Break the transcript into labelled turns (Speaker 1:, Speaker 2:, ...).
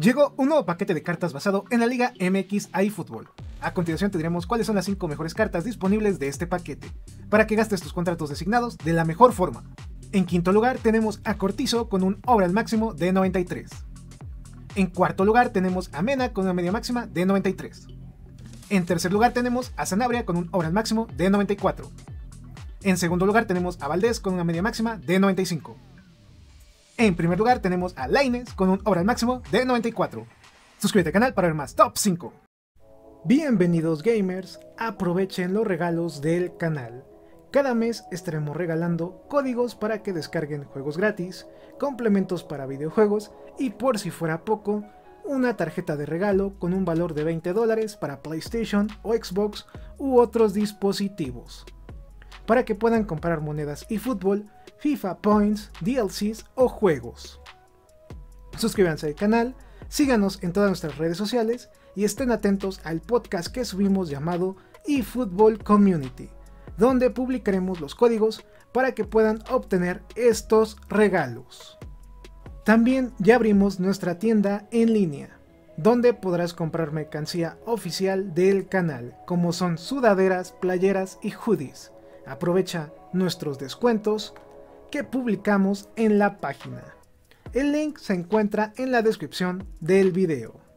Speaker 1: Llegó un nuevo paquete de cartas basado en la Liga MX iFootball. A continuación tendremos cuáles son las 5 mejores cartas disponibles de este paquete, para que gastes tus contratos designados de la mejor forma. En quinto lugar tenemos a Cortizo con un overall máximo de 93. En cuarto lugar tenemos a Mena con una media máxima de 93. En tercer lugar tenemos a Sanabria con un overall máximo de 94. En segundo lugar tenemos a Valdés con una media máxima de 95. En primer lugar tenemos a Lainez con un overall máximo de 94. Suscríbete al canal para ver más Top 5. Bienvenidos gamers, aprovechen los regalos del canal. Cada mes estaremos regalando códigos para que descarguen juegos gratis, complementos para videojuegos y, por si fuera poco, una tarjeta de regalo con un valor de $20 para PlayStation o Xbox u otros dispositivos, para que puedan comprar monedas y fútbol, FIFA Points, DLCs o juegos. Suscríbanse al canal, síganos en todas nuestras redes sociales y estén atentos al podcast que subimos llamado eFootball Community, donde publicaremos los códigos para que puedan obtener estos regalos. También ya abrimos nuestra tienda en línea, donde podrás comprar mercancía oficial del canal, como son sudaderas, playeras y hoodies. Aprovecha nuestros descuentos que publicamos en la página. El link se encuentra en la descripción del video.